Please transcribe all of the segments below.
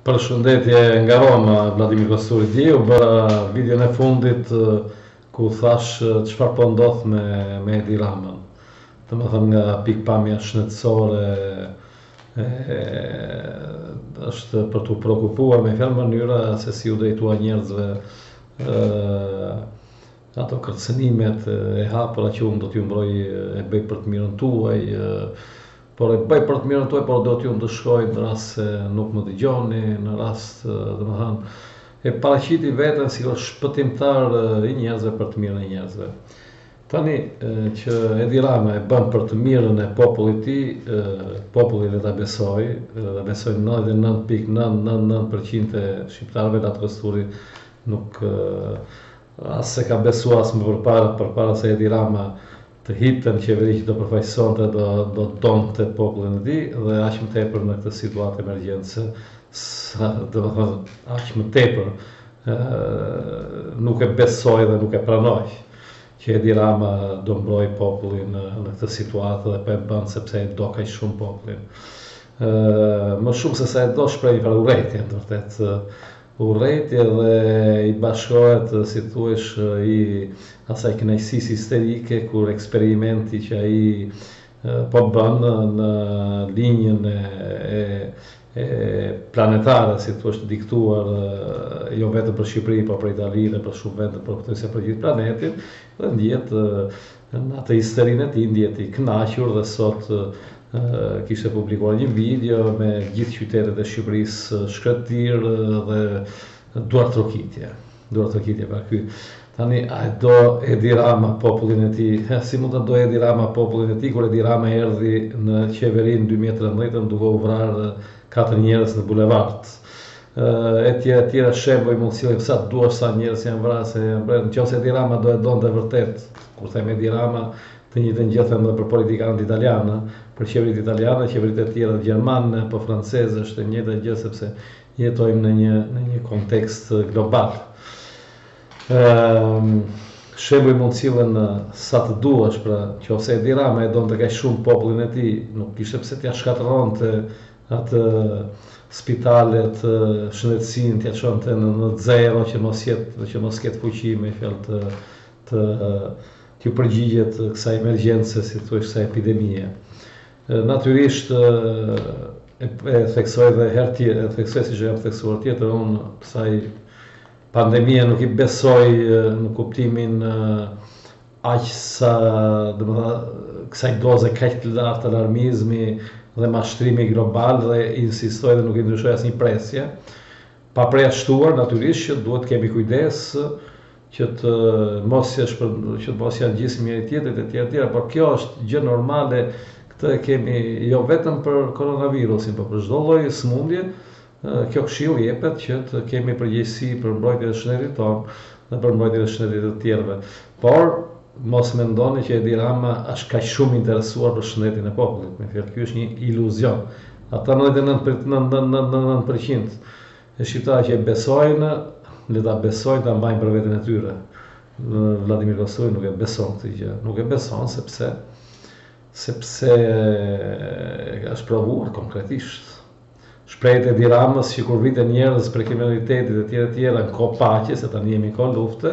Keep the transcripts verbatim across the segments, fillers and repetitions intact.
Përshëndetje nga Roma, Vladimir Kosturi. Dje u bëra videon e fundit ku thash çfarë po ndodh me, me Edi Ramën. Të më thënë nga pikpamja shëndetësore, e, është për t'u prekupuar me fjalë mënyra se si u drejtua njerëzve e, ato kërcënimet e hapura që unë do t'ju mbroj e bëj për të mirën tuaj, por e bëj për të mirën tuaj, por do t'ju më dëshkoj në rast se nuk më dëgjoni, në rast, dhe më thënë, e paraqiti veten si shpëtimtar i njerëzve për të mirën e njerëzve. Tani që Edi Rama e bën për të mirën e popullit të tij, populli le ta besoj, dhe besoj nëntëdhjetë e nëntë pikë nëntëdhjetë e nëntë përqind e shqiptarëve Lat Kosturi nuk as se ka besuar as më përpara, përpara se Edi Rama të hitën qeveri që do përfaqësonte, do do donte popullin e tij, dhe aq më tepër në këtë situatë emergjencë, do të thonë aq më tepër nuk e besoj dhe nuk e pranoj që Edi Rama do mbroj popullin në këtë situatë dhe po e bën sepse e do kaq shumë popullin. Më shumë se sa e do shpreh një urrëtie, në të vërtetë urrëtie dhe i bashkohet, si thuhesh, i asaj kënaqësisë histerike kur eksperimenti që ai po bën në linjën e, e planetare, si thuhesh, të diktuar jo vetëm për Shqipëri, por për Italinë, për shumë vende, por pothuajse për gjithë planetin, dhe ndjet në atë histerinë e tij, ndjet i kënaqur dhe sot kishte publikuar një video me gjithë qytetet e Shqipërisë shkretir dhe duartrokitje. Duartrokitje pra ky. Tani a e do Edi Rama popullin e tij? Si mund të do Edi Rama popullin e tij kur Edi Rama erdhi në qeverinë në dy mijë e trembëdhjetë duke u vrarë katër njerëz në bulevard. E tjera e tjera shembuj mund sillim sa duash sa njerëz janë vrarë, se janë vrarë. Nëse Edi Rama do e donte vërtet, kur them Edi Rama, të njëjtën gjë them edhe për politikanët italianë, për qeveritë italiane, qeveritë e tjera gjermane apo franceze, është e njëjta gjë sepse jetojmë në një në një kontekst global. Ëm shembuj mund sillen sa të duash, pra nëse Edi Rama e donte kaq shumë popullin e tij, nuk kishte pse t'ia shkatërronte atë spitalet, shëndetësinë, t'ia çonte në, në zero që mos jetë, që mos ketë fuqi me fjalë të të t'ju përgjigjet kësaj emergjence, si thuaj, kësaj epidemie. Natyrisht e, e theksoj dhe herë tjetër, e theksoj siç e jam theksuar tjetër, unë kësaj pandemie nuk i besoj në kuptimin aq sa, domethënë, kësaj doze kaq të lartë alarmizmi dhe mashtrimi global, dhe insistoj dhe nuk i ndryshoj asnjë presje. Pa përjashtuar natyrisht që duhet kemi kujdes që të mos jesh për, që të mos janë gjysmë njëri tjetrit e tjera tjera, por kjo është gjë normale. Këtë e kemi jo vetëm për koronavirusin, por për çdo lloj sëmundje. Kjo këshill jepet që të kemi përgjegjësi për mbrojtjen e shëndetit tonë dhe për mbrojtjen e shëndetit të tjerëve. Por mos mendoni që Edi Rama është kaq shumë interesuar për shëndetin e popullit. Me fjalë, ky është një iluzion. Ata nëntëdhjetë e nëntë përqind e shqiptarëve që e besojnë, le ta besojnë, ta mbajnë për veten e tyre. Vladimir Kosturi nuk e beson këtë gjë. Nuk e beson sepse sepse është provuar konkretisht. Shprehjet e Edi Ramës që kur viten njerëz për kriminalitetit e tjera tjera në kohë paqe, se tani jemi kohë lufte,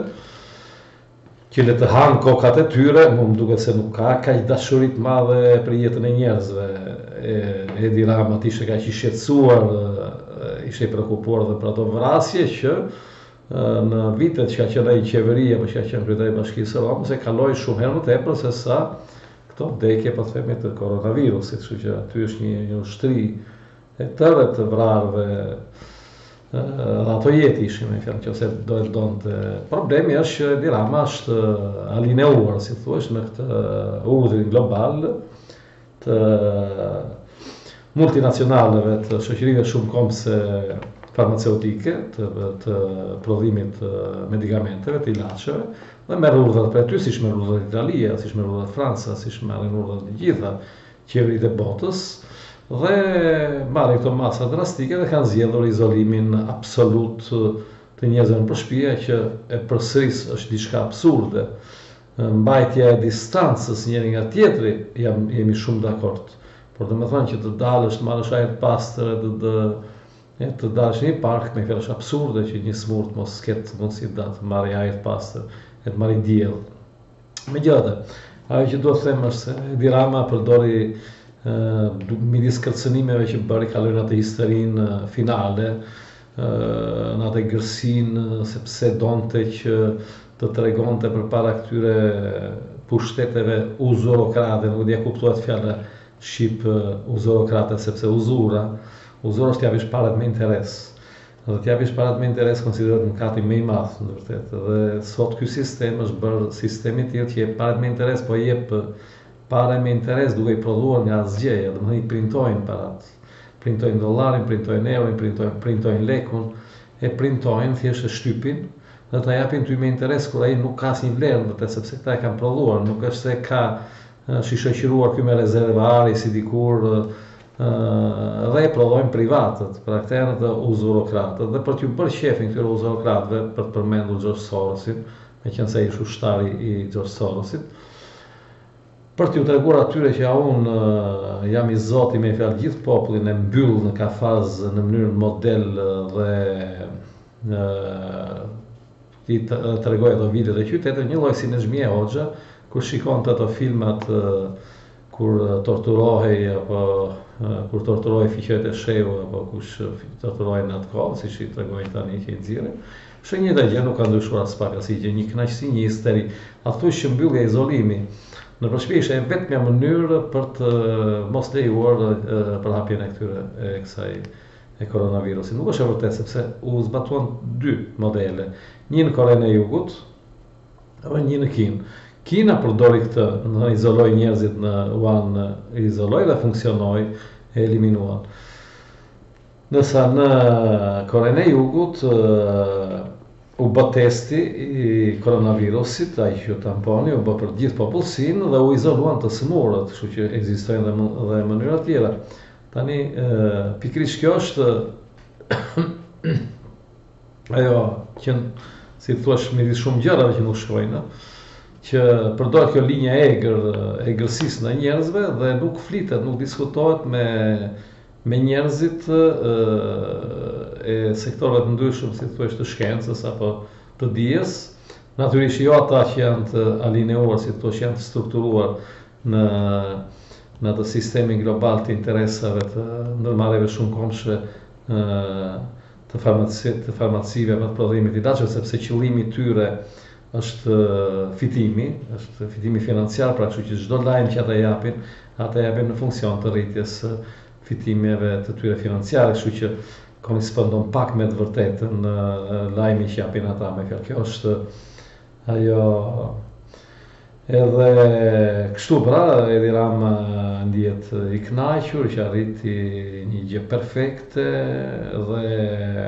që le të hanë kokat e tyre, mu më duket se nuk ka kaq dashuri të madhe për jetën e njerëzve. Edi Rama ishte kaq i shqetësuar, ishte i prekupuar dhe për ato vrasje që në vitet që ka qenë ai qeveri apo që ka qenë kryetari i Bashkisë së Romës, e kaloi shumë herë më tepër se sa këto vdekje, po themi, të koronavirusit, kështu që aty është një, një ushtri e tërë të vrarëve, dhe ato jetë ishin, me fjalë, nëse do e donte. Problemi është që Edi Rama është alineuar, si thuhesh, me këtë urdhrin global të multinacionaleve, të shoqërive shumëkombëse farmaceutike, të, të prodhimit të medikamenteve, të ilaçeve, dhe merr urdhrat për aty, siç merr urdhrat Italia, siç merr urdhrat Franca, siç merrin urdhrat të gjitha qeveritë e botës, dhe marrin këto masa drastike dhe kanë zgjedhur izolimin absolut të njerëzve në shtëpi, që e përsëris është diçka absurde. Mbajtja e distancës njëri nga tjetri, jam, jemi shumë dakord. Por dhe me thënë që të dalësh, të marrësh ajër pastër, të, të, e të dalësh në një park me fjallësh absurde që një smurt mos ketë mundësi të të marrë ajër të pastër, e të marrë diell. Megjithatë, ajo që duhet të them është se Edi Rama përdori uh, midis kërcënimeve që bëri kalojnë atë histerinë finale, uh, në atë gërsinë, sepse donte që të tregonte përpara këtyre pushteteve uzurokrate, nuk dia kuptohet fjala shqip uzurokrate, sepse uzura, uzura është t'javish parat me interes. Dhe t'javish parat me interes konsiderohet mëkati më i madh në vërtet. Dhe sot ky sistem është bërë sistemi i tillë që jep parat me interes, po jep pare me interes duke i prodhuar nga asgjëja, domethënë i printojnë parat. Printojnë dollarin, printojnë eurin, printojnë, printojnë lekun, e printojnë thjesht e shtypin dhe ta japin ty me interes kur ai nuk ka asnjë vlerë, vërtet sepse këta e kanë prodhuar, nuk është se ka është i shoqëruar ky me rezerva ari si dikur dhe e prodhojnë privatët, pra këta janë të uzurokratët, dhe për t'ju bërë qefin këtyre uzurokratëve, për të përmendur George Sorosin, me qenë se ish ushtari i George Sorosit, për t'ju treguar atyre që ja unë jam i zoti me fjalë gjithë popullin e mbyll në kafaz në mënyrë model dhe i tregoj ato videot e qytetit, një lloj si Nexhmia Hoxha, kur shikon të ato filmat kur torturohej apo kur torturohej fiqet e shehu apo kush torturohej në atë kohë, siç i tregojnë tani që i nxjerrin. Është një gjë, nuk ka ndryshuar as pak asgjë, një kënaqësi, një histeri. A thuaj që mbyllja izolimi në përshpjeshje e vetmja mënyrë për të mos lejuar përhapjen e këtyre e kësaj e koronavirusit. Nuk është e vërtetë sepse u zbatuan dy modele, një në Korenë e Jugut dhe një në Kinë. Kina përdori këtë, në izoloj njerëzit në Wuhan, izoloj dhe funksionoj, e eliminuan. Nësa në Korenë e Jugut u bë testi i koronavirusit, ai që tamponi, u bë për gjithë popullsinë dhe u izoluan të smurët, kështu që ekzistojnë dhe mënyra tjera. Tani, pikërisht kjo është ajo që, si thua, midis shumë gjërave që nuk shkojnë, që përdor kjo linja e egër, e egërsisë ndaj njerëzve dhe nuk flitet, nuk diskutohet me me njerëzit e sektorëve të ndryshëm, si thua, të shkencës apo të dijes, natyrisht jo ata që janë të alineuar, si thua, që janë të strukturuar në në atë sistemin global të interesave të ndërmarrjeve shumëkohshme të farmacive, të farmacive me prodhimit ilaçeve, sepse qëllimi i tyre është fitimi, është fitimi financiar, pra kështu që çdo lajm që ata japin, ata japin në funksion të rritjes fitimeve të tyre financiare, kështu që korrespondon pak me të vërtetën lajmi që japin ata, me fjalë. Kjo është ajo. Edhe kështu pra, Edi Rama ndihet i kënaqur që arriti një gjë perfekte dhe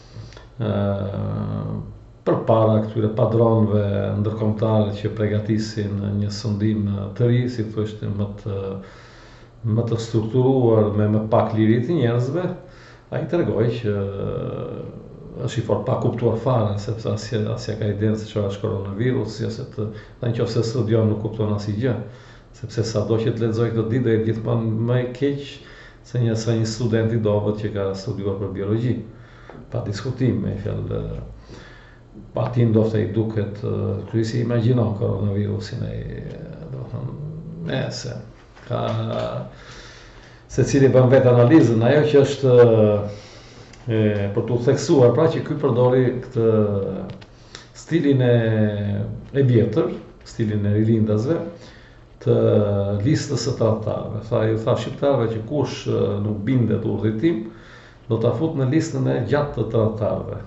përpara këtyre padronëve ndërkombëtar që përgatisin një sundim të ri, si thoshte, më të më të strukturuar, me më pak liri të njerëzve, ai tregoi që është i fort pa kuptuar fare, sepse asja, asja ka idenë se çfarë është koronavirusi, ose të, dhe nëse studion nuk kupton asgjë, sepse sado që të lexoj këtë ditë do jetë gjithmonë më i keq se një sa një student i dobët që ka studiuar për biologji. Pa diskutim, me fjalë, pa ti ndoshta i duket kryesi imagjinon koronavirusin, e do të thonë, nëse ka secili bën vetë analizën, ajo që është e, për të theksuar, pra që ky përdori këtë stilin e, e vjetër, stilin e rilindasve, të listës së tradhtarëve. Tha, ju tha shqiptarëve që kush nuk bindet urdhit tim, do ta fut në listën e gjatë të tradhtarëve.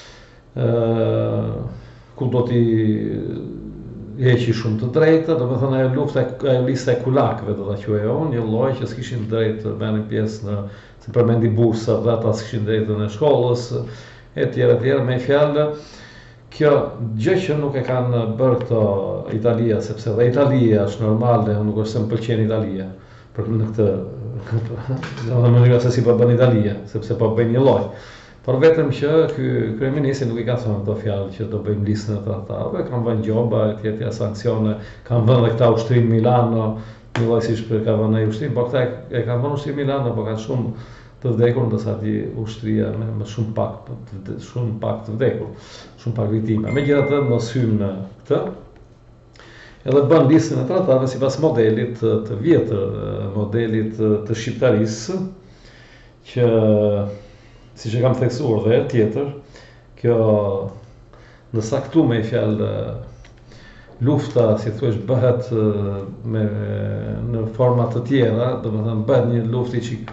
Ku do t'i heqi shumë të drejtë, do të thonë ajo lufta, ajo lista e kulakëve, do ta quaj unë, një lloj që s'kishin drejtë të merrnin pjesë në, si përmendi bursa, dhe ata s'kishin drejtë në shkollës, etj etj, me fjalë, kjo gjë që nuk e kanë bërë këto Italia, sepse dhe Italia është normale, nuk është se më pëlqen Italia, për në këtë, në mënyrë se si po bën Italia, sepse po bëjnë një lloj. Por vetëm që ky kryeministri nuk i ka thënë këto fjalë që do bëjmë listën e tradhtarëve, kanë vënë gjoba, etj etj, sanksione, kanë vënë edhe këta ushtrim Milano, një lloj siç ka vënë ai ushtrim, po këta e kanë vënë ushtrim Milano, po kanë shumë të vdekur, ndërsa di ushtria me më shumë pak të shumë pak të vdekur, shumë pak viktime. Megjithatë, mos hym në këtë. Edhe bën listën e tradhtarëve sipas modelit të vjetër, modelit të shqiptarisë, që siç e kam theksuar edhe herë tjetër, kjo ndërsa këtu me fjalë lufta, si thua, bëhet me, në forma të tjera, domethënë bëhet një luftë që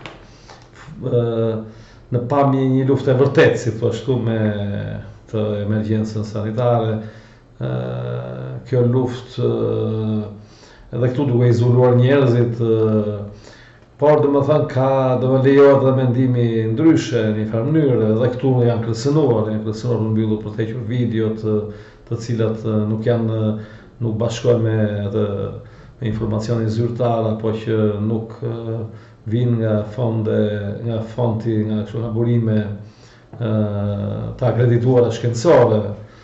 në pamje një luftë e vërtet, si thua ashtu, me të emergjencën sanitare. Kjo luftë edhe këtu duke izoluar njerëzit, por domethënë ka do të lejohet dhe mendimi ndryshe në një farë mënyrë, edhe këtu janë kërcënuar, janë kërcënuar për mbyllur për të hequr videot të cilat nuk janë nuk bashkohen me edhe me informacione zyrtare, apo që nuk vinë nga fonde, nga fonti, nga kështu nga burime të akredituara shkencore.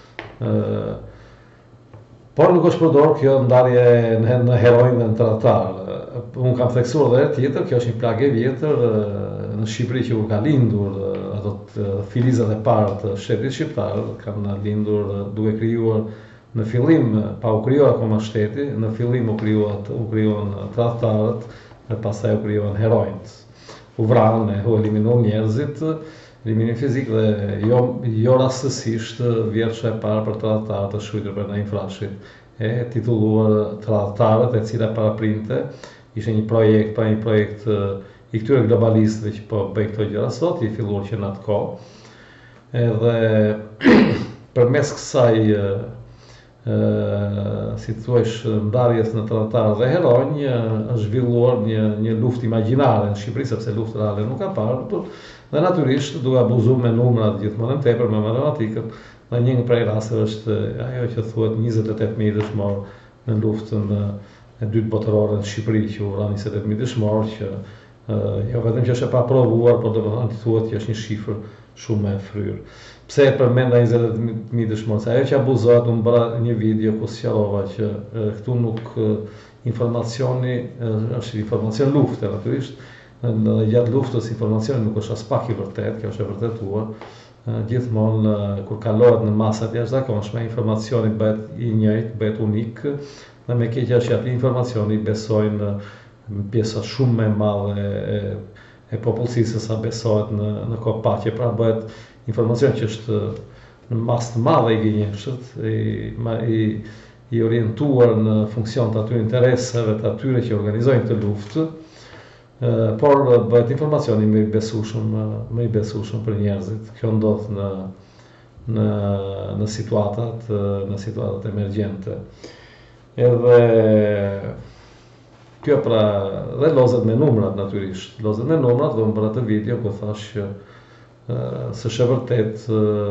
Por nuk është përdor kjo ndarje në heroin dhe në tradhtar. Unë kam theksuar edhe herë tjetër, kjo është një plagë e vjetër në Shqipëri që kur ka lindur ato filizat e parë të shtetit shqiptar, kanë lindur duke krijuar në fillim pa u krijuar akoma shteti, në fillim u krijuan u krijuan tradhtarët dhe pastaj u krijuan heroinët. U vranë, u eliminuan njerëzit, eliminim fizik dhe jo jo rastësisht vjersha e parë për tradhtarët të shkruar për Naim Frashit, e titulluar Tradhtarët, e cila paraprinte ishte një projekt, pa një projekt i këtyre globalistëve që po bëjnë këto gjëra sot, i filluar që në atë kohë. Edhe përmes kësaj si thua, ndarjes në tradhtarë dhe heronj, është zhvilluar një një luftë imagjinare në Shqipëri, sepse luftë reale nuk ka parë, dhe natyrisht duke abuzuar me numrat gjithmonë më tepër me matematikën. Dhe një nga prej rasteve është ajo që thuhet njëzet e tetë mijë dëshmorë në luftën e dytë botërore në Shqipëri, që u vran njëzet e tetë mijë dëshmorë, që jo vetëm që është e paprovuar, por domethënë thuhet që është një shifër shumë e fryrë. Pse e përmenda njëzet e tetë mijë dëshmorë? Se ajo që abuzohet, unë bëra një video ku sqarova që këtu nuk informacioni është informacion lufte, natyrisht. Në gjatë luftës informacioni nuk është as pak i vërtet, kjo është e vërtetuar. Gjithmonë kur kalohet në masat jashtëzakonshme, informacioni bëhet i njëjtë, bëhet unik, dhe me keqja që aty informacioni besojnë pjesa shumë më e madhe e, e popullsisë sa besohet në në kohë paqe. Pra bëhet informacion që është në masë të madhe i gënjeshtët, i, i, i orientuar në funksion të atyre interesave të atyre që organizojnë këtë luftë, por bëhet informacioni më i besueshëm, më i besueshëm për njerëzit. Kjo ndodh në në në situatat, në situatat emergjente. Edhe kjo pra, dhe lozet me numrat natyrisht. Lozet me numrat, dhe unë për atë video ku thash që s'është e vërtet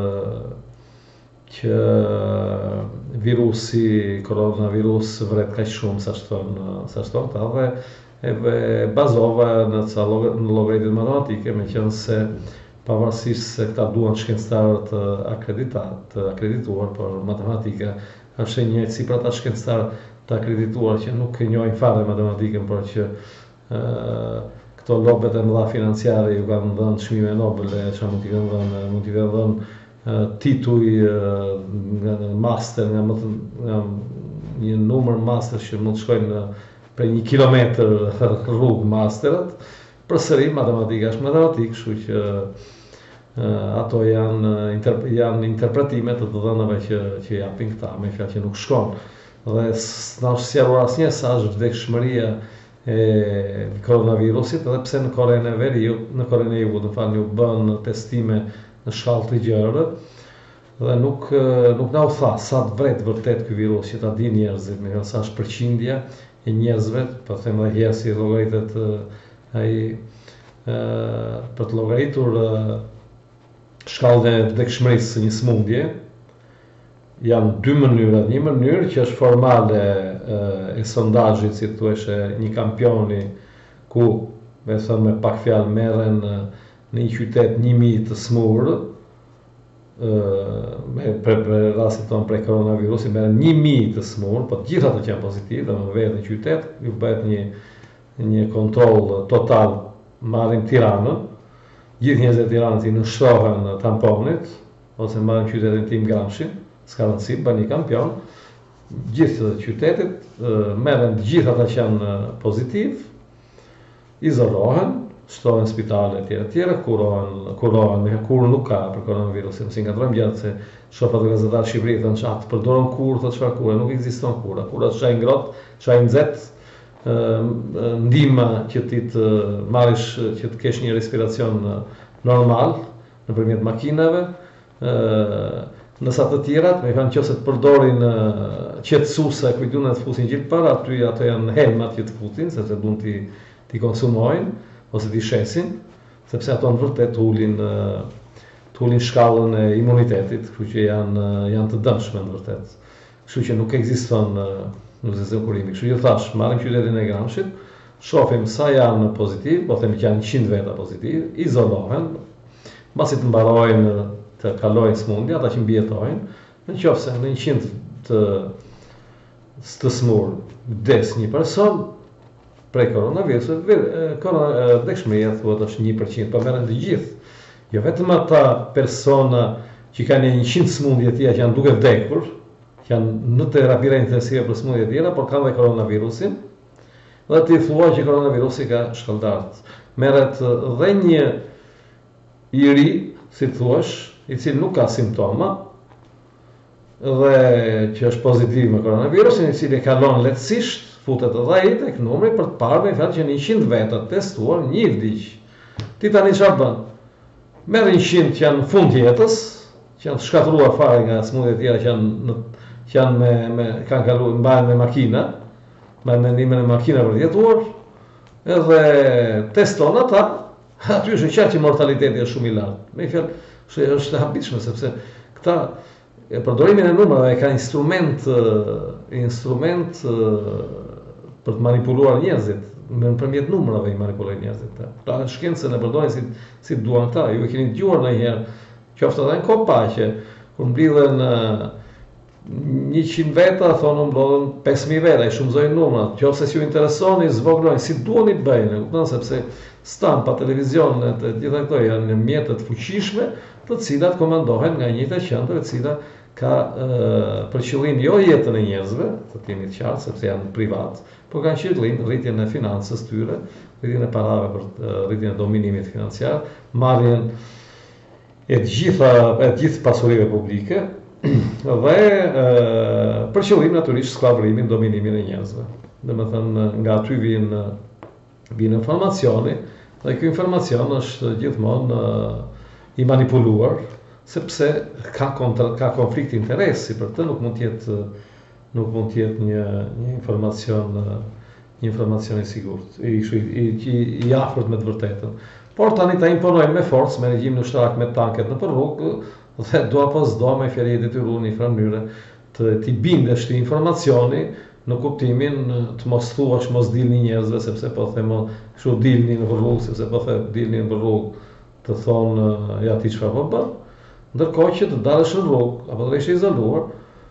që virusi, koronavirus vret kaq shumë sa shton sa shton ta, dhe e bazova në ca në llogaritë matematike, meqense pavarësisht se këta duan shkencëtarë të akredituar, të akredituar, por matematika është e njëjtë si për ata shkencëtarë të akredituar që nuk e njohin fare matematikën, por që këto lobet e mëdha financiare ju kanë dhënë çmime Nobel, që mund t'i kanë dhënë, mund t'i kanë dhënë tituj nga master, nga, më të, nga një numër master që mund të shkojnë për një kilometër rrugë masterët, përsëri matematika është matematikë, kështu që ato janë, inter, janë interpretime të të dhënave që, që japin këta, me fjalë që nuk shkon. Dhe s'na është sqaruar asnjë sa është vdekshmëria e koronavirusit, edhe pse në Korenë e Veriut, në Korenë e Jugut, në falni, u bën testime në shkallë të gjerë, dhe nuk nuk na u tha sa të vret vërtet ky virus, që ta dinë njerëzit, me sa është përqindja e njerëzve, po them edhe herë si llogaritet ai për të llogaritur shkallën e vdekshmërisë së një smundje, janë dy mënyra. Një mënyrë që është formale e sondazhit, si thuheshe, një kampioni ku, me thënë me pak fjalë, merren në një qytet një mijë të smurë, për rastin tonë prej koronavirusit, merren një mijë të smurë, po të gjitha ato që janë pozitiv, dhe më vetë në qytet, ju bëhet një një kontroll total, marrim Tiranën, gjithë njerëzit e Tiranës i nështrohen tamponit, ose marrin qytetin tim Gramshin, s'ka rëndësi, bën një kampion, gjithë qytetit, merren të gjithë ata që janë pozitiv, izolohen, shtohen spitale e tjera tjera, kurohen, kurohen, kur nuk ka për koronavirusin, si ngatrojmë gjatë se shoh ato gazetarë Shqipëri thënë që atë përdoren kur, thotë çfarë kure, nuk ekziston kura, kura është çaj ngrohtë, çaj nxehtë, ndihma që ti të marrësh, që të kesh një respiracion normal nëpërmjet makinave, nësa të tjerat, me thënë nëse të përdorin qetësuese, kujtun të fusin gjithë para, aty ato janë helmat që të fusin, sepse duan ti ti konsumojnë ose ti shesin, sepse ato në vërtet ulin ulin shkallën e imunitetit, kështu që janë janë të dëmshme në vërtet. Kështu që nuk ekziston nuk ekziston kurimi. Kështu që thash, marrim qytetin e Gramshit, shohim sa janë pozitiv, po themi që janë njëqind veta pozitiv, izolohen, mbasi të mbarojnë të kalojnë smundja, ata që mbijetojnë, nëse në njëqind të të smur vdes një person prej koronavirusit, vdekshmëria thuhet është një përqind, po merren të gjithë. Jo vetëm ata persona që kanë njëqind smundje të tjera që janë duke vdekur, që janë në terapia intensive për smundje të tjera, por kanë dhe koronavirusin, dhe ti thua që koronavirusi ka shkëlqart. Merret dhe një i ri, si thuash, i cili nuk ka simptoma, dhe që është pozitiv me koronavirusin, i cili kalon lehtësisht, futet edhe ai tek numri për të parë me fjalë që njëqind veta të testuar, një vdiq. Ti tani çfarë bën? Merr njëqind që janë në fund jetës, që janë shkatëruar fare nga smundjet e tjera që janë në, që janë me, me kanë kaluar mbahen me makina, me mendimin e makina për të jetuar, edhe teston ata, aty është qartë që mortaliteti është shumë i lartë. Me fjalë, është është e habitshme sepse këta e përdorimin e numrave ka instrument instrument për të manipuluar njerëzit, nëpërmjet numrave i manipulojnë njerëzit. Ta shkencën e përdorin si si duan ata. Ju e keni dëgjuar ndonjëherë, qoftë edhe në kohë paqe, kur mblidhen njëqind veta, thonë mblodhen pesë mijë veta, i shumëzojnë numrat. Qoftë se ju interesoni, zvoglojnë si duan i bëjnë, kupton, sepse stampa, televizionet e gjitha këto janë mjete të fuqishme, të cilat komandohen nga njëjta qendër, e cila ka për qëllim jo jetën e njerëzve, të jemi të qartë, sepse janë privat, por kanë qëllim rritjen e financës tyre, rritjen e parave për rritjen e dominimit financiar, marrjen e të gjitha e të gjithë pasurive publike dhe për qëllim natyrisht skllavërimin, dominimin e njerëzve. Domethënë nga aty vijnë vijnë informacioni, dhe ky informacion është gjithmonë i manipuluar, sepse ka kontra, ka konflikt interesi, për të nuk mund të jetë nuk mund të jetë një një informacion një informacion i sigurt, i i i, i afërt me të vërtetën. Por tani ta imponojnë me forcë, me regjimin ushtarak, me tanket në rrugë, dhe do apo s'do me fjali e detyruar në një mënyrë të t'i bindesh të informacioni në kuptimin të mos thuash, mos dilni njerëzve, sepse po themo kështu dilni në rrugë, sepse po the dilni në rrugë, të thonë ja ti çfarë po bën. Ndërkohë që të dalësh në rrugë, apo të ishe izoluar,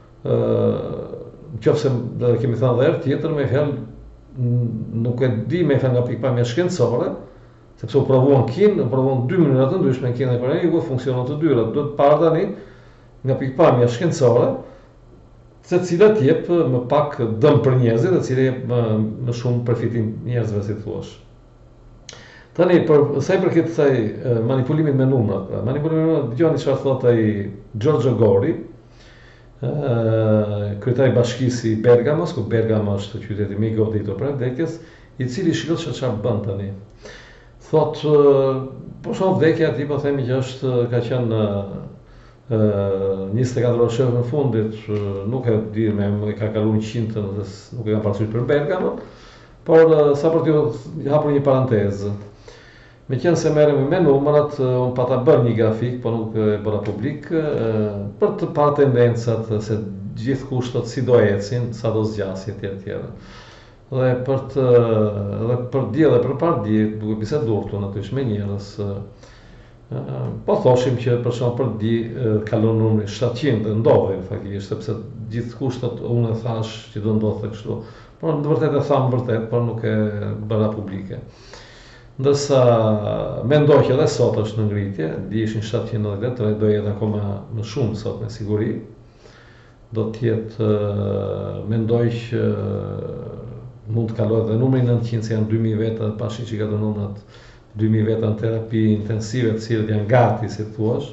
nëse do të kemi thënë edhe herë tjetër, me fjalë nuk e di me fjalë nga pikpamja shkencore, sepse u provuan kin, u provuan dy mënyra të ndryshme kin dhe Korea, funksionon të dyra. Duhet të parë tani nga pikpamja shkencore, se cilat jep më pak dëm për njerëzit, e cilat jep më, më shumë përfitim njerëzve, si thuash. Tani, për sa i përket kësaj manipulimit me numrat, manipulimit me numrat, dëgjoni çfarë thotë ai Giorgio Gori, kryetari i bashkisë i Bergamos, ku Bergamo është qyteti më i goditur për vdekjes, i cili shikoj se çfarë bën tani. Thotë, po shoh vdekja aty, po themi që është ka qenë njëzet e katër orë shef në fundit, nuk e di me ka kaluar njëqind, nuk e kam parasysh për Bergamo, por sa për t'ju hapur një parantezë. Me qenë se merrem me numrat, unë pata bërë një grafik, po nuk e bëra publik, për të parë tendencat, se gjithë kushtot si do ecin, sa do zgjasje, etj etj. Dhe për të dhe për dje dhe për par dje, duke biseduar këtu natyrisht me njerëz, po thoshim që për shembull për dje kalon numri shtatëqind, ndodhi faktikisht, sepse gjithë kushtot unë e thash që do ndodhte kështu. Por në të vërtetë e tham vërtet, por nuk e bëra publike. Ndërsa mendoj që edhe sot është në ngritje, di ishin shtatëqind e nëntëdhjetë e tre, do jetë akoma më shumë sot me siguri. Do t'jetë, mendoj që mund të kalojë dhe numri nëntëqind, se janë dy mijë veta, pashi që ka të numrat dy mijë veta në terapi intensive, të cilët janë gati, si thuash.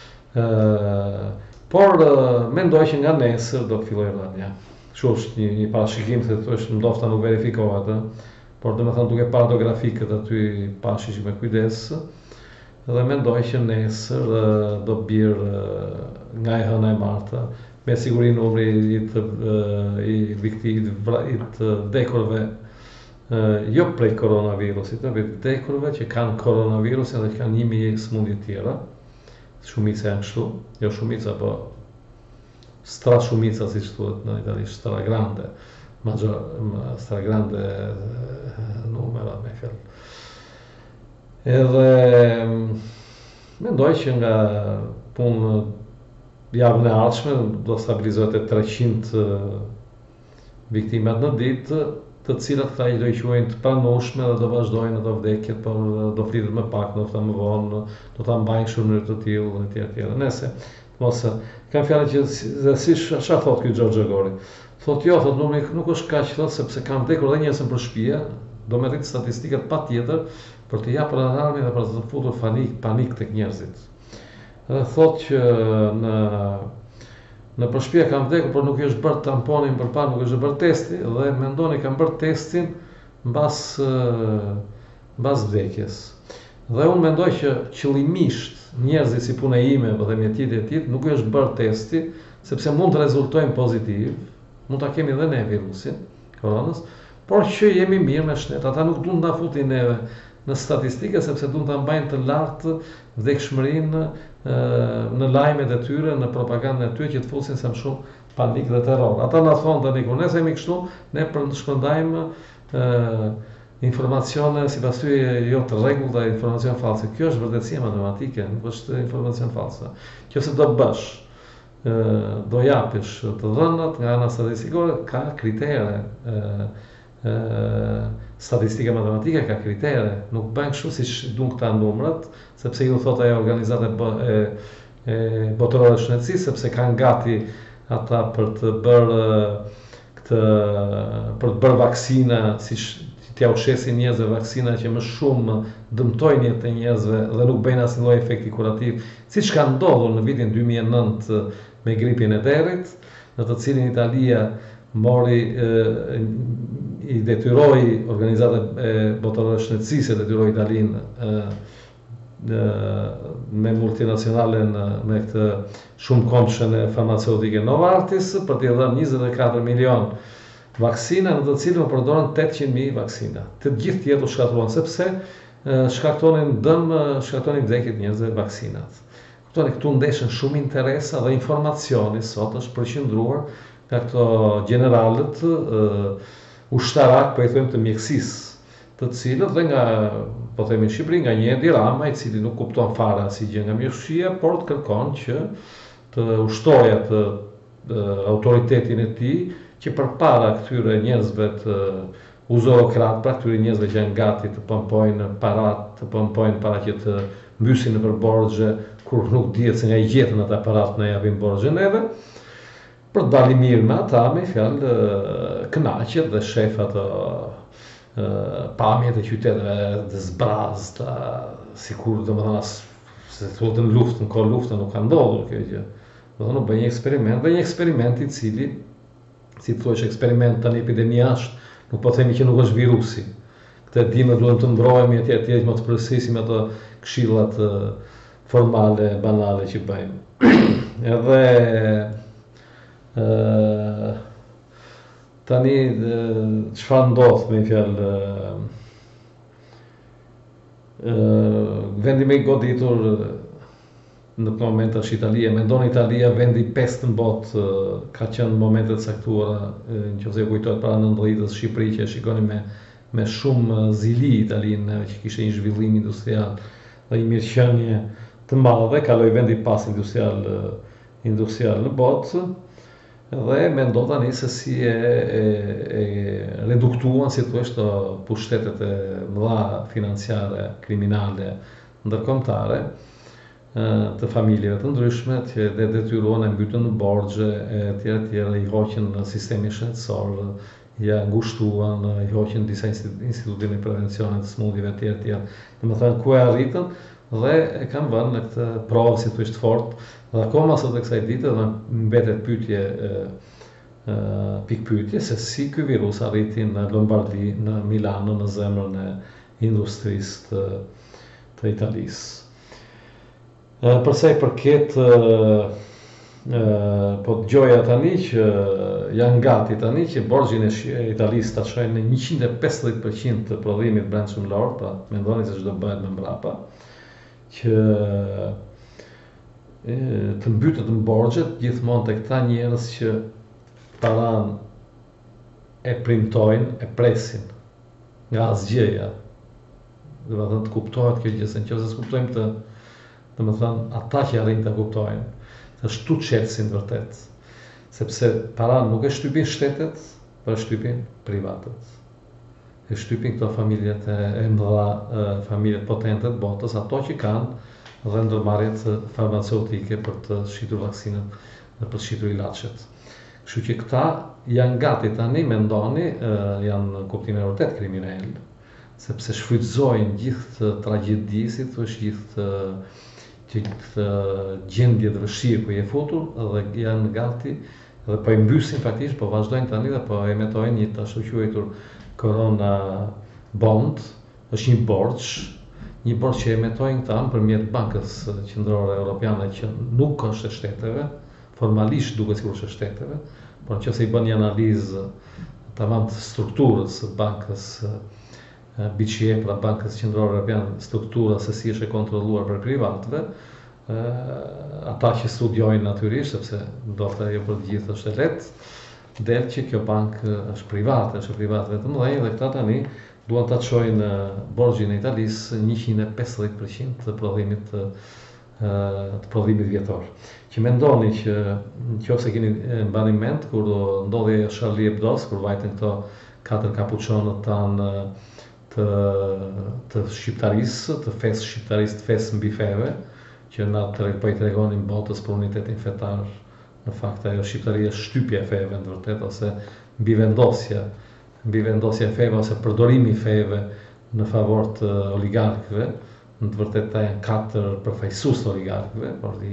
Por mendoj që nga nesër do të fillojë rënja. Kështu është një, një parashikim, se thosh ndofta nuk verifikohet, por dhe me thënë duke parë do grafikët aty pashi që me kujdes, dhe mendoj që nesër do birë nga e hëna e marta, me siguri numri i të, i viktimëve, i të vdekurve, jo prej koronavirusit, të vdekurve që kanë koronavirusin dhe që kanë një mijë sëmundje tjera, shumica janë kështu, jo shumica, po stra shumica, si që thuhet në italisht, stra grande, maggior, stra grande numera me fjallë. Edhe mendoj që nga punë javën e ardhshme do stabilizohet e treqind viktimat në ditë, të cilat këta i do i quajnë të pranueshme dhe do vazhdojnë ato vdekjet, por do flitet më pak, do të më vonë, do ta mbajnë kështu në mënyrë të tillë dhe tjerë tjerë. Nëse mos kam fjalën që dhe si çfarë thotë ky Xhoxha Gori. Thotë jo, thotë numri nuk është kaq, thotë sepse kanë vdekur edhe njerëz për shtëpia, do me rritë statistikat patjetër për të japur alarmin dhe për të futur panik, panik tek njerëzit. Dhe thotë që në në përshpia kanë vdekur, por nuk i është bërë tamponin përpara, nuk është bërë testi, dhe mendoni kanë bërë testin mbas mbas vdekjes. Dhe unë mendoj që qëllimisht njerëzit si puna ime dhe mjetit e tjetë nuk i është bërë testi, sepse mund të rezultojnë pozitiv, mund ta kemi edhe ne virusin, koronës, por që jemi mirë me shnet. Ata nuk duan ta futin neve në statistike, sepse duan ta mbajnë të lartë vdekshmërinë në lajmet e tyre, në propagandën e tyre, që të fusin sa më shumë panik dhe terror. Ata na thonë tani kur ne jemi kështu, ne shpërndajmë informacione sipas tyre jo të rregullta, informacion false. Kjo është vërtetësia matematike, nuk është informacion false. Nëse do bësh, do japësh të dhënat nga ana statistikore, ka kritere. Statistika matematike ka kritere, nuk bën kështu siç duan këta numrat, sepse ju thotë ajo organizata e, e botërore e shëndetësisë, sepse kanë gati ata për të bërë këtë, për të bërë vaksina, siç t'ja ushesin njerëzve vaksina që më shumë dëmtojnë jetën e njerëzve dhe nuk bëjnë asnjë lloj efekti kurativ, siç ka ndodhur në vitin dy mijë e nëntë me gripin e derrit, në të cilin Italia mori i detyroi organizatën e botërore të shëndetësisë, detyroi Italinë me multinacionalen, me këtë shumë komshën e farmaceutike Novartis, për t'i dhënë njëzet e katër milion vaksina, në të cilën u përdorën tetëqind mijë vaksina. Të gjithë tjetër u shkatruan, sepse shkaktonin dëm, shkaktonin vdekje të njerëzve vaksinat. Kuptoni, këtu ndeshen shumë interesa dhe informacioni sot është përqendruar nga këto generalët ushtarak, po i thojmë të mjekësisë, të cilët dhe nga, po themi në Shqipëri, nga një Edi Rama, i cili nuk kupton fare asgjë nga mjekësia, por të kërkon që të ushtojë atë autoritetin e tij, që përpara këtyre njerëzve të uzurokrat, pra këtyre njerëzve që janë gati të pompojnë parat, të pompojnë para që të mbysin nëpër borxhe, kur nuk dihet se nga i gjetën ata parat na japin borxhe neve, për të dalë mirë me ata, me fjalë kënaqet dhe shef ato pamjet e qyteteve të zbrazta, sikur domethënë as se thotë në luftë, në kohë lufte nuk ka ndodhur kjo gjë. Domethënë bëj një eksperiment, dhe një eksperiment i cili, si të thuash eksperiment tani epidemia është, nuk po themi që nuk është virusi. Këtë dimë duhem të mbrohemi etj etj, që mos përsërisim ato këshillat formale, banale që bëjmë. Edhe tani çfarë ndodh me fjalë, vendi më i goditur në këtë moment është Italia. Mendon Italia vendi i pestë në botë, ka qenë momente të caktuara, nëse kujtohet para nëntëdhjetës Shqipëri që e shikonin me me shumë zili Italinë, që kishte një zhvillim industrial dhe një mirëqenie të madhe, kaloi vendi pas industrial industrial në botë. Dhe mendon tani se si e, e, e reduktuan si thua këto pushtetet e mëdha financiare, kriminale, ndërkombëtare, të familjeve të ndryshme, që dhe detyruan e mbytën në borxhe e tjera tjera, i hoqën në sistemin shëndetësor, ja ngushtuan, i hoqën disa institutin e prevencionit të smundjeve tjera tjera. Dhe më thënë ku e arritën dhe e kam vënë në këtë provë si thua të fortë, dhe akoma sot e kësaj dite dhe mbetet pyetje pikë pyetje se si ky virus arriti në Lombardi, në Milano, në zemrën e industrisë të, të Italisë. Përsa i përket po dëgjoja tani që janë gati tani që borxhin e Italisë ta çojnë në njëqind e pesëdhjetë përqind të prodhimit brendshëmor, pra mendoni se ç'do bëhet më mbrapa, që të mbytet në borxhet gjithmonë tek këta njerëz që paran e premtojnë, e presin nga asgjëja. Dhe më thënë të kuptohet kjo gjë, se nëse s'kuptojmë të, dhe më thënë, ata që arrin të kuptojnë, të shtu qetësin vërtet, sepse paran nuk e shtypin shtetet, për e shtypin privatet. E shtypin këto familjet e mëdha, familjet potente të botës, ato që kanë dhe ndërmarrjet farmaceutike për të shitur vaksinat dhe për të shitur ilaçet. Kështu që këta janë gati tani, mendoni, janë kuptimin e vërtet kriminal, sepse shfrytëzojnë gjithë tragjedi, si thosh, gjithë gjithë gjendje të vështirë ku je futur dhe janë gati dhe po i mbysin faktikisht, po vazhdojnë tani dhe po emitojnë një të ashtu quajtur Corona Bond, është një borxh, një borxh që emitojnë këta nëpërmjet Bankës Qendrore Europiane që nuk është e shteteve, formalisht duket sikur është e shteteve, por nëse i bën një analizë tamam të strukturës së bankës B C E, pra Bankës Qendrore Europiane, struktura se si është e kontrolluar për privatëve, ata që studiojnë natyrisht, sepse ndoshta jo për të gjithë është e lehtë, del që kjo bankë është private, është private të mëdhenj dhe këta tani duan ta çojnë borxhin e Italisë njëqind e pesëdhjetë përqind të prodhimit të, të prodhimit vjetor. Që mendoni që nëse keni mbani mend kur ndodhi Charlie Hebdo, kur vajtën këto katër kapuçonët tanë të, të shqiptarisë, të fesë shqiptarisë, të fesë mbi feve, që na të po i tregonin botës për unitetin fetar. Në fakt ajo shqiptaria është shtypja e feve në të vërtetë, ose mbi vendosja, mbi vendosja e feve ose përdorimi i feve në favor të oligarkëve. Në të vërtetë ta janë katër përfaqësues të oligarkëve, por i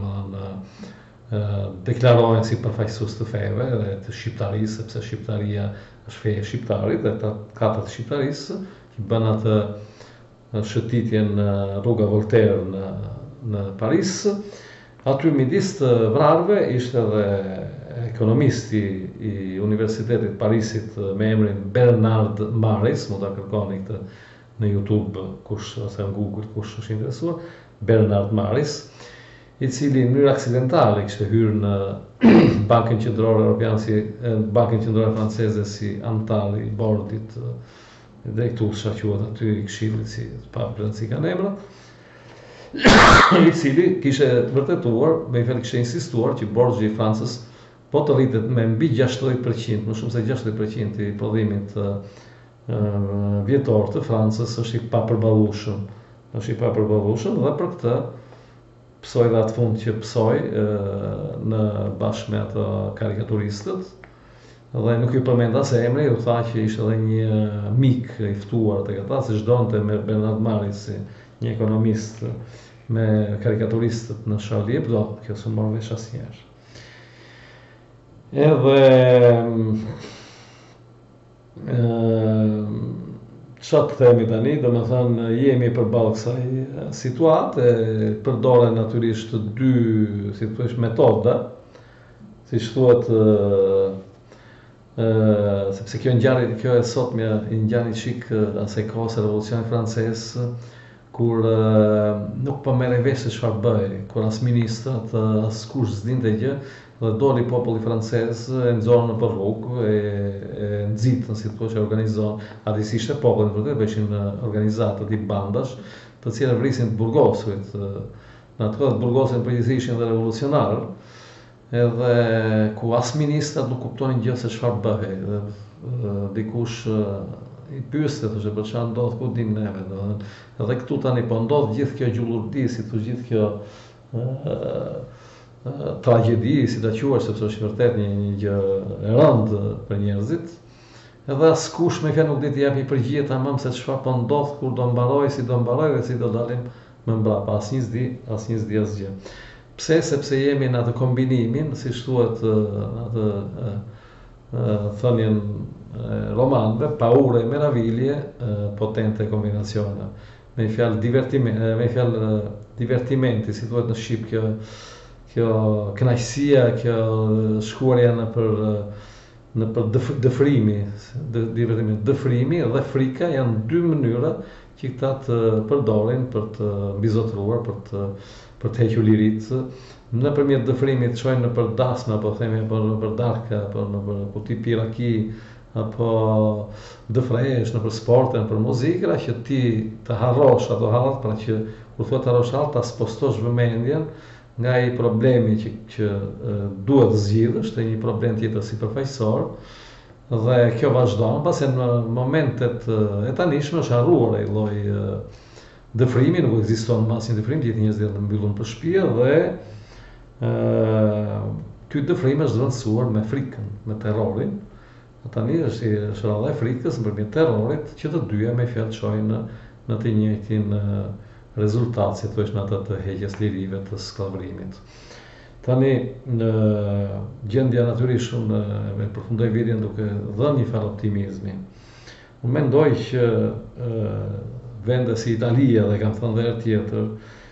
domethënë deklarohen si përfaqësues të feve dhe të shqiptarisë, sepse shqiptaria është feja e shqiptarit dhe ata katër të shqiptarisë që bën atë shëtitjen në rruga Voltaire në në Paris. Aty midis të vrarëve ishte edhe ekonomisti i Universitetit Parisit me emrin Bernard Maris, mund ta kërkoni këtë në YouTube kush ose në Google kush është interesuar, Bernard Maris, i cili në mënyrë aksidentale kishte hyrë në Bankën Qendrore Europiane, si Bankën Qendrore Franceze si antar i bordit drejtues, quhet aty i këshillit, si pa rëndësi kanë emrat, i cili kishte vërtetuar, me i fjalë kishte insistuar që borxhi i Francës po të rritet me mbi gjashtëdhjetë përqind, më shumë se gjashtëdhjetë përqind i prodhimit vjetor të Francës është i papërballueshëm, është i papërballueshëm dhe për këtë psoi dhe atë fund që psoi në bashkë me ato karikaturistët, dhe nuk ju përmenda se emri, u tha që ishte edhe një mik i ftuar tek ata, se çdonte me Bernard Maris, një ekonomist me karikaturistët në Charlie Hebdo, kjo s'u mor vesh asnjëherë. Edhe ç'a të themi tani, domethënë jemi përballë kësaj situate, përdoren natyrisht dy, si thuhesh, metoda, siç thuhet, sepse kjo ngjarje, kjo e sotmja i ngjarje çik asaj kohës së revolucionit francez, kur nuk po merrej vesh se çfarë bëj, kur as ministrat, as kush s'dinte gjë, dhe doli populli francez, e nxorën nëpër rrugë, e nxitën, si thua, e organizohen, aty si ishte populli, në vërtetë ishin organizata tip bandash, të cilët vrisin të burgosurit. Në atë kohë burgosurit përgjithësisht ishin dhe revolucionarë, edhe ku as ministrat nuk kuptonin gjë se çfarë bëhej. Dhe uh, dikush uh, i pyeste thoshte për çfarë ndodh ku dim neve, domethënë. Edhe këtu tani po ndodh gjithë kjo gjullurdi, si thu gjithë kjo uh, uh, tragjedi, si ta quash, sepse është vërtet një, një gjë e rëndë për njerëzit. Edhe askush me fjalë nuk di të japi përgjigje tamam se çfarë po ndodh, kur do mbaroj, si do mbaroj dhe si do dalim më mbrapa. Asnjë s'di, asnjë s'di asgjë. Pse? Sepse jemi në atë kombinimin, si thuhet në atë thënien romanëve, paure e meraviglie, potente combinazione. Me fjalë divertimenti, me fjalë divertimenti, si thuhet në shqip, kjo kjo kënaqësia, kjo shkuarja në për në për dëf, dëfrimi, divertimi, dëfrimi dhe frika janë dy mënyra që këta të përdorin për të mbizotruar, për të për të hequr liritë, nëpërmjet dëfrimit çojnë në për dasma, apo themi apo në për darka, apo në për kuti piraki, apo dëfresh në për sporte, në për muzikë, që ti të harrosh ato hallat, pra që kur thua të harrosh hallat, ta spostosh vëmendjen nga i problemi që, që uh, duhet zgjidhësh, të një problem tjetër sipërfaqësor, dhe kjo vazhdon, pasi në momentet uh, e tanishme është harruar ai lloj uh, dëfrimi, nuk ekziston më asnjë dëfrim, gjithë njerëzit të mbyllur për shtëpi dhe uh, ky dëfrim është zëvendësuar me frikën, me terrorin. Tani është është rradha e frikës nëpërmjet terrorit, që të dyja me fjalë çojnë në, në të njëjtin uh, rezultat, si thuhesh, në atë të heqjes lirive, të skllavërimit. Tani në gjendja natyrisht unë me përfundoj videon duke dhënë një farë optimizmi. Unë mendoj që uh, vende si Italia, dhe kam thënë dhe herë tjetër,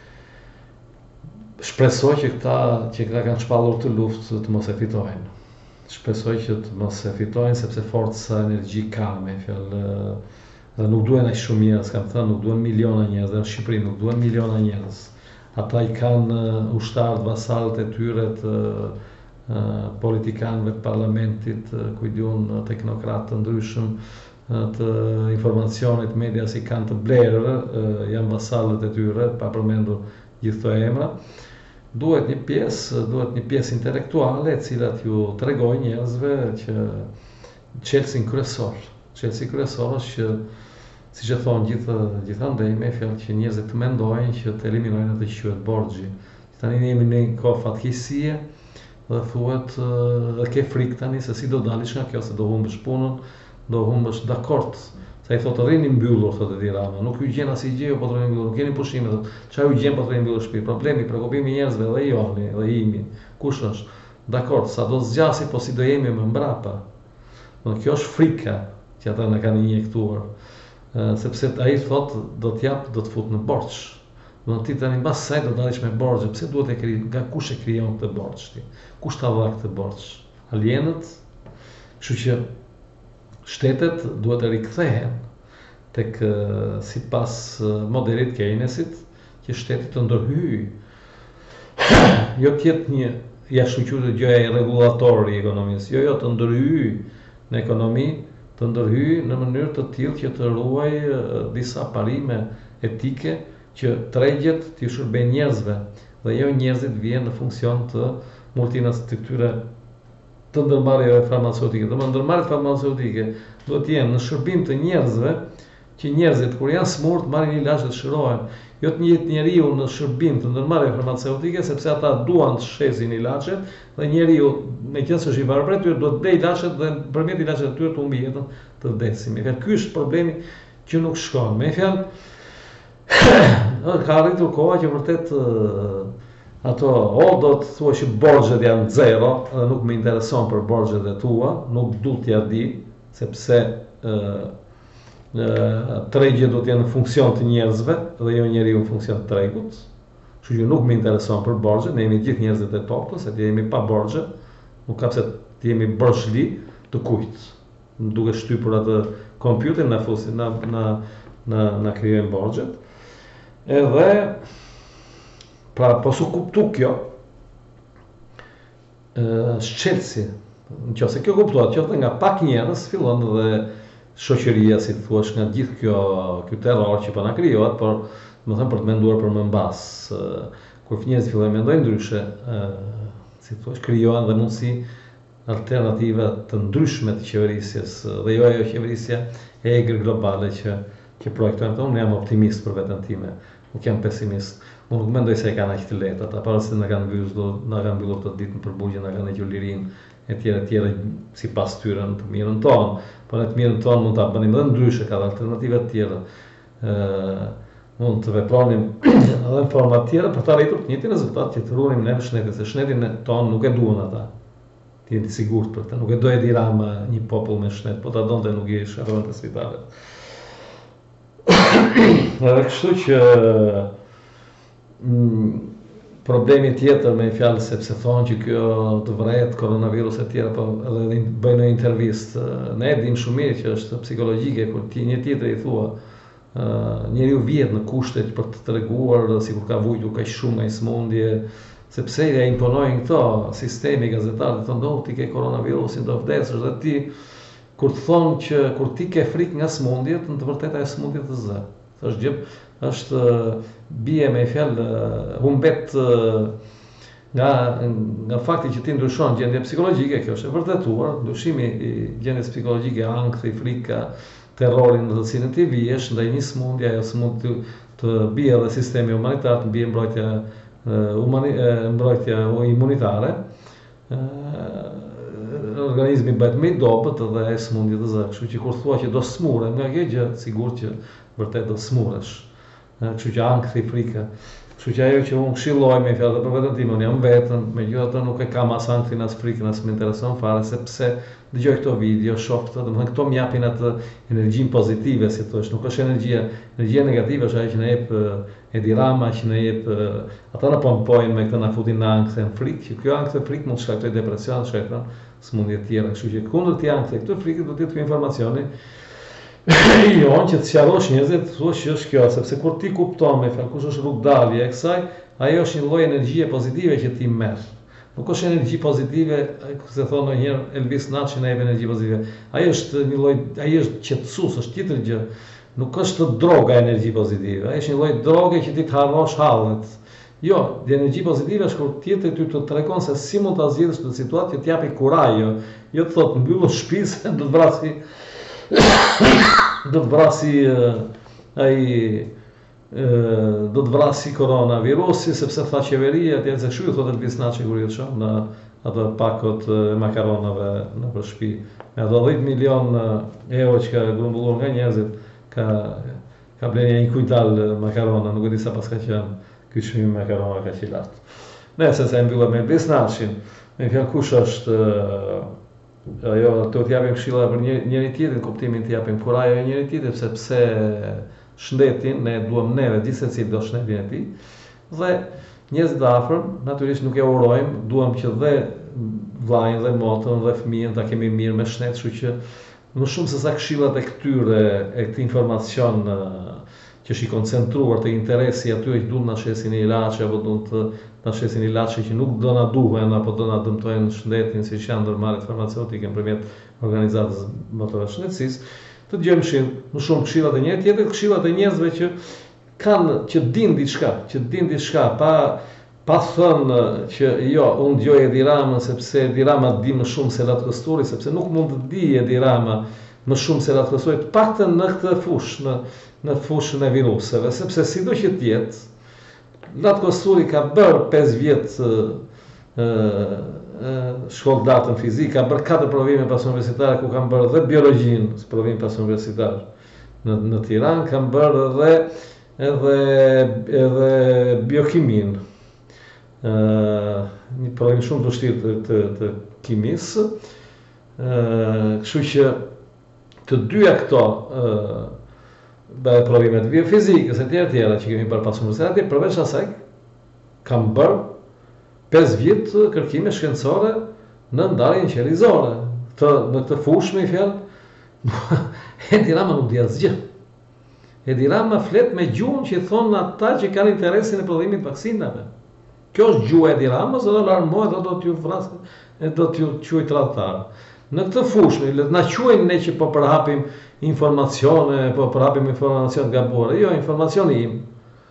shpresoj që këta që këta kanë shpallur të luftë të mos e fitojnë. Shpresoj që të mos e fitojnë, sepse forca, energji ka, me fjalë, dhe nuk duhen aq shumë njerëz, kam thënë, nuk duhen miliona njerëz, dhe në Shqipëri nuk duhen miliona njerëz. Ata i kanë ushtarët, vasalët e tyre, të uh, politikanëve të parlamentit, uh, ku i diun teknokratë të ndryshëm, të informacionit, media si kanë të blerë, janë vasalët e tyre, pa përmendur gjithë këto emra. Duhet një pjesë, duhet një pjesë intelektuale, e cila t'ju tregoj njerëzve që çelësin kryesor. Çelësi kryesor është që, siç e thon gjithë gjithandej, me fjalë që njerëzit të mendojnë që të eliminojnë atë që quhet borxhi. Tani ne jemi në një kohë fatkeqësie dhe thuhet dhe ke frikë tani se si do dalësh nga kjo, se do humbësh punën, do humbësh, dakord. Sa i thotë rrini mbyllur, thotë Edi Rama, nuk ju gjen asnjë gjë, po të rrini mbyllur, nuk keni pushime, thotë. Çfarë ju gjen po të rrini mbyllur shtëpi? Problemi, prekupimi i njerëzve dhe joni, dhe imi. Kush është? Dakord, sa do zgjasi, po si do jemi më mbrapa. Do kjo është frika që ata na kanë injektuar. Uh, sepse ai thotë do të jap, do të fut në borxh. Do ti tani mbas saj do dalësh me borxhe. Pse duhet e kri, nga kush e krijon këtë borxh ti? Kush ta dha këtë borxh? Alienët? Kështu që shtetet duhet të rikthehen tek sipas modelit Keynesit, që shteti të ndërhyjë, jo të jetë një jashtëquartë gjëja e rregullator i ekonomisë, jo jo të ndërhyjë në ekonomi, të ndërhyjë në mënyrë të tillë që të ruajë disa parime etike që tregjet të shërbejnë njerëzve, dhe jo njerëzit vijnë në funksion të multinacionalëve të këtyre të ndërmarrjeve farmaceutike. Dhe ndërmarrjet farmaceutike duhet të jenë në shërbim të njerëzve, që njerëzit kur janë smurt marrin ilazhe të shërohen, jo të jetë njeriu në shërbim të ndërmarrjeve farmaceutike, sepse ata duan të shesin ilazhet, dhe njeriu, meqenëse është i varur tyre, duhet të blej ilazhet dhe përmjet ilazheve të tyre të humbi jetën të vdesim. Me fjalë, ky është problemi që nuk shkon. Me fjalë, ka arritur koha që vërtet ato, o do të thua që borxhet janë zero, dhe nuk më intereson për borxhet e tua, nuk du t'ja di, sepse tregje do t'jenë në funksion të njerëzve, dhe jo njeriu në funksion të tregut. Kështu që nuk më intereson për borxhet, ne jemi gjithë njerëzit e tokës, se të jemi pa borxhe, nuk ka pse të jemi borxhli të kujt. Duke shtypur atë kompjuter na fusin, na na na na krijojnë borxhet. Edhe pra, po su kuptu kjo, shqetësi, në qoftë se kjo kuptuat, qoftë nga pak njerëz, fillon dhe shoqëria, si të thuash, nga gjithë kjo, kjo terror që po na krijohet, por më thënë për të menduar për më mbas. Kur njerëzit fillojnë mendojnë ndryshe, si thua, krijohen dhe mundësi alternativa të ndryshme të qeverisjes dhe jo ajo qeverisja e egër globale që që projektojnë këto. Unë jam optimist për veten time, nuk jam pesimist. Unë nuk mendoj se e kanë aq të lehtë ata, para se na kanë mbyllur, na kanë mbyllur të ditën për bugje, na kanë hequr lirinë e tjera e tjera sipas tyre në të mirën tonë. Po në të mirën tonë mund ta bënim edhe ndryshe, ka alternativa të tjera. Ë mund të vepronim edhe në forma të tjera për të arritur të njëjtin rezultat që të ruanim ne shtetin, se shtetin tonë nuk e duan ata. Ti je i sigurt për këtë, nuk e do Edi Rama një popull me shnet, po ta donte nuk i shërron të spitalet. Edhe kështu që mm, problemi tjetër me fjalë sepse thonë që kjo të vret koronavirus e tjera, po edhe bëjnë një intervistë, ne e dim shumë mirë që është psikologjike, kur ti një tjetër i thua uh, njeriu vjet në kushte për të treguar sikur ka vujtur kaq shumë nga smundje, sepse ja imponojnë këto sistemi gazetarët, thonë do ti ke koronavirusin, do vdesësh, dhe ti kur të thonë që kur ti ke frikë nga smundjet, në të vërtetë ajo smundje të zë. Është gjë, është bie me fjalë humbet nga nga fakti që ti ndryshon gjendje psikologjike, kjo është e vërtetuar, ndryshimi i gjendjes psikologjike, ankthi, frika, terrorin në të cilin ti vihesh ndaj një smundje, ajo smund të, të bie edhe sistemi humanitar, të bie mbrojtja umani, mbrojtja imunitare, organizmi bëhet më i dobët dhe ai smundje të zë. Kështu që kur thua që do smurem nga kjo gjë, sigurt që vërtet do smuresh. Kështu që ankthi, frika. Kështu që ajo që unë këshilloj me fjalë për veten time, unë jam vetëm, megjithatë nuk e kam as anktin as frikën, as më intereson fare, sepse dëgjoj këto video, shoh këto, domethënë këto më japin atë energjinë pozitive, si thua, nuk është energjia, energjia negative është ajo që na jep Edi Rama, që na jep ata na pompojnë me këtë, na futin në ankth e frikë, që kjo ankth e frikë mund të shkaktojë depresion, shkakton smundje të tjera, kështu që kundër të ankth e këtë frikë do të jetë informacioni jo që të sqarosh njerëzit, thua që është kjo, sepse kur ti kupton me fjalë kush është rrugdalja e kësaj, ajo është një lloj energjie pozitive që ti merr. Nuk është energji pozitive, se thonë ndonjëherë Elvis Naçi na jep energji pozitive. Ai është një lloj, ai është qetësues, është tjetër gjë. Nuk është droga energji pozitive, ai është një lloj droge që ti të harrosh hallet. Jo, dhe energji pozitive është kur tjetër ty të tregon se si mund ta zgjidhësh këtë situatë që të japi kuraj, jo, jo të thotë mbyllu shtëpisë, do të vrasi do të vrasi ai do të vrasi koronavirusi, sepse tha qeveria, atje se kështu thotë Elvis Naçi kur i shoh në ato pakot e makaronave në për shtëpi. Me ato dhjetë milion euro që ka grumbulluar nga njerëzit, ka ka blerë një kuintal makarona, nuk e di sa pas ka qenë ky çmim makarona ka qenë lart. Nëse se mbyllëm me Elvis Naçin, me fjalë kush është ajo, të të japim këshilla për një, njëri tjetrin, kuptimin të japim kuraj e njëri tjetrit, sepse shëndetin ne duam neve, gjithsesi do shëndetin e tij, dhe njerëzit e afërm, natyrisht nuk e urojmë, duam që dhe vllajën dhe motën dhe fëmijën ta kemi mirë me shëndet, kështu që më shumë se sa këshillat e këtyre e këtij informacion që është i koncentruar te interesi atyre që duan na shesin ilaçe apo duan të na shesin ilaçe që nuk do na duhen apo do na dëmtojnë shëndetin, siç janë ndërmarrjet farmaceutike nëpërmjet organizatës botërore të shëndetësisë, të dëgjojmë këshill, më shumë këshillat e njëri tjetrit, këshillat e njerëzve që kanë, që dinë diçka, që dinë diçka, pa pa thënë që jo, unë dëgjoj Edi Ramën sepse Edi Rama di më shumë se Lat Kosturi, sepse nuk mund të di Edi Rama më shumë se Lat Kosturi, të paktën në këtë fushë, në në fushën e viruseve, sepse sido që të jetë, Lat Kosturi ka bërë pesë vjet shkollë dartën fizik, ka bërë katër provime pas universitare ku kanë bërë dhe biologjinë, provim pas universitar në në Tiranë, kanë bërë edhe edhe edhe biokimin. Uh, një provim shumë të vështirë të, të, të kimisë, uh, kështu që të dyja këto uh, bëhe provimet biofizikës e tjera tjera që kemi bërë pas universitetit, përveç asaj kam bërë pesë vjet kërkime shkencore në ndarjen qerizore. Të, në këtë fushë me i fjalë, Edi Rama nuk di asgjë. Edi Rama flet me gjuhën që i thonë ata që kanë interesin e prodhimit vaksinave. Kjo është gjuha e Edi Ramës, edhe alarmohet, do t'ju vrasë, do t'ju quajë tradhtar. Në këtë fushë, le të na quajnë ne që po përhapim informacione, po përhapim informacione të gabuara. Jo, informacioni im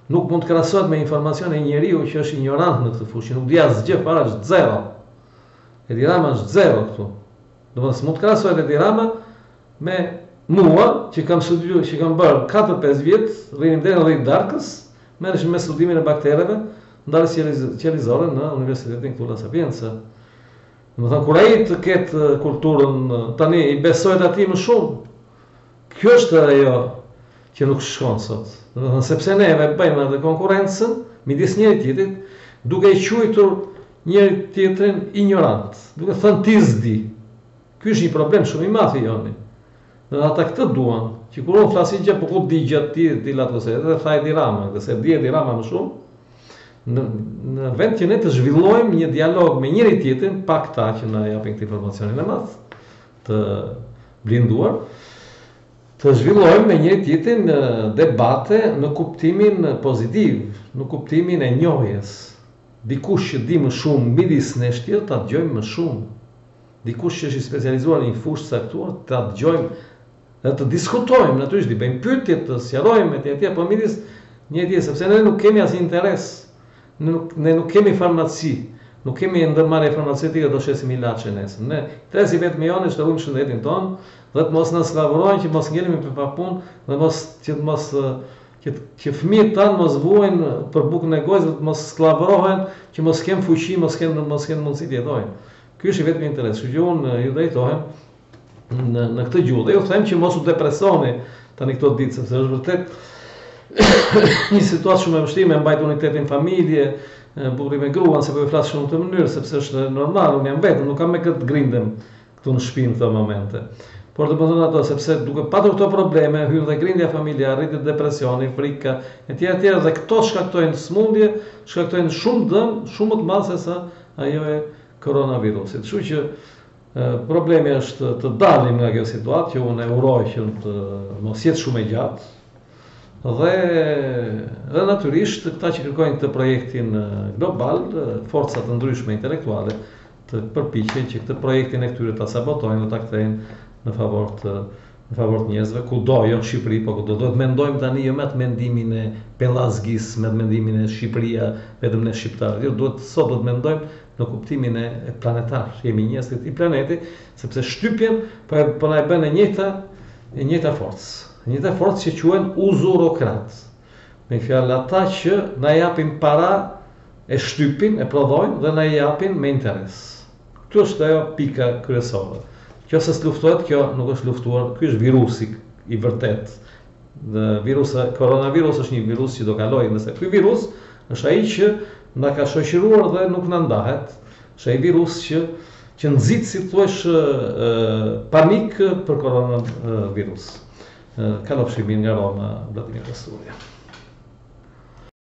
nuk mund të krahasohet me informacione e njeriu që është ignorant në këtë fushë, nuk di asgjë fare, është zero. Edi Rama është zero këtu. Domethënë s'mund të krahasohet Edi Rama me mua që kam studiuar, që kam bërë katër pesë vjet, rrinim deri në rrit darkës, merresh me studimin e baktereve, ndarës qelizore në Universitetin këtu La Sapienza. Domethënë kur ai të ketë kulturën, tani i besohet atij më shumë. Kjo është ajo që nuk shkon sot. Domethënë sepse neve bëjmë atë konkurrencën midis njëri tjetrit, duke i quajtur njëri tjetrin ignorant, duke thënë ti s'di. Ky është një problem shumë i madh i joni. Dhe ata këtë duan, që kur unë flasin gjë, po ku di gjatë ti, ti latë ose, edhe tha Edi Rama, dhe se di Edi Rama më shumë, në, në vend që ne të zhvillojmë një dialog me njëri tjetrin, pa këta që na japin këtë informacionin e madh, të blinduar, të zhvillojmë me njëri tjetrin debate në kuptimin pozitiv, në kuptimin e njohjes. Dikush që di më shumë midis nesh tjetër, ta dëgjojmë më shumë. Dikush që është i specializuar në një fushë të caktuar, ta dëgjojmë dhe të diskutojmë, natyrisht, të bëjmë pyetje, të sqarojmë etj etj, po midis një tjetër, sepse ne nuk kemi asnjë interes, ne nuk, ne nuk kemi farmaci, nuk kemi ndërmarrje farmacetike do shesim ilaçe nesër. Ne interesi vetëm jonë është të ruajmë shëndetin tonë dhe të mos na sklavorojnë, që mos ngelemi për papunë dhe mos që të mos që, që fëmijët tanë mos vuajnë për bukën e gojës, dhe të mos sklavorohen, që mos kem fuqi, mos kem mos kem mundësi të jetojnë. Ky është vetëm interes. Që unë ju drejtohem në, në këtë gjuhë. Dhe ju them që mos u depresoni tani këto ditë, sepse është vërtet një situatë shumë e vështirë me mbajtur unitetin familje, burri me gruan, se po e flas shumë në këtë mënyrë, sepse është normal, unë jam vetëm, nuk kam me këtë grindem këtu në shtëpi në këto momente. Por të bëndon ato, sepse duke patur këto probleme, hyn dhe grindja familjar, rritet depresioni, frika, etj etj, dhe këto shkaktojnë smundje, shkaktojnë shumë dëm, shumë më të madh se sa ajo e koronavirusit. Kështu që problemi është të dalim nga kjo situatë, që unë e uroj që të mos jetë shumë e gjatë, dhe, dhe natyrisht këta që kërkojnë këtë projektin global, forcat të ndryshme intelektuale, të përpiqen që këtë projektin e këtyre ta sabotojnë dhe ta kthejnë në favor të në favor të njerëzve, kudo, jo në Shqipëri, po kudo. Do të mendojmë tani jo me atë mendimin e Pellazgis, me atë mendimin e Shqipëria, vetëm ne shqiptarët. Jo, duhet sot do të mendojmë në kuptimin e planetar. Jemi njerëz i planetit, sepse shtypjen po po na e bën e njëjta e njëjta forcë. E njëjta forcë që quhen uzurokrat. Me fjalë ata që na japin para, e shtypin, e prodhojnë dhe na japin me interes. Kjo është ajo pika kryesore. Kjo se s'luftohet, kjo nuk është luftuar, ky është virusi i vërtet. Dhe virusa, koronavirus është një virus që do kalojë, nëse ky virus është ai që na ka shoqëruar dhe nuk na ndahet. Është ai virus që që nxit, si thuash, panik për koronavirus. Kalofshimin nga Roma, Vladimir Kasturia.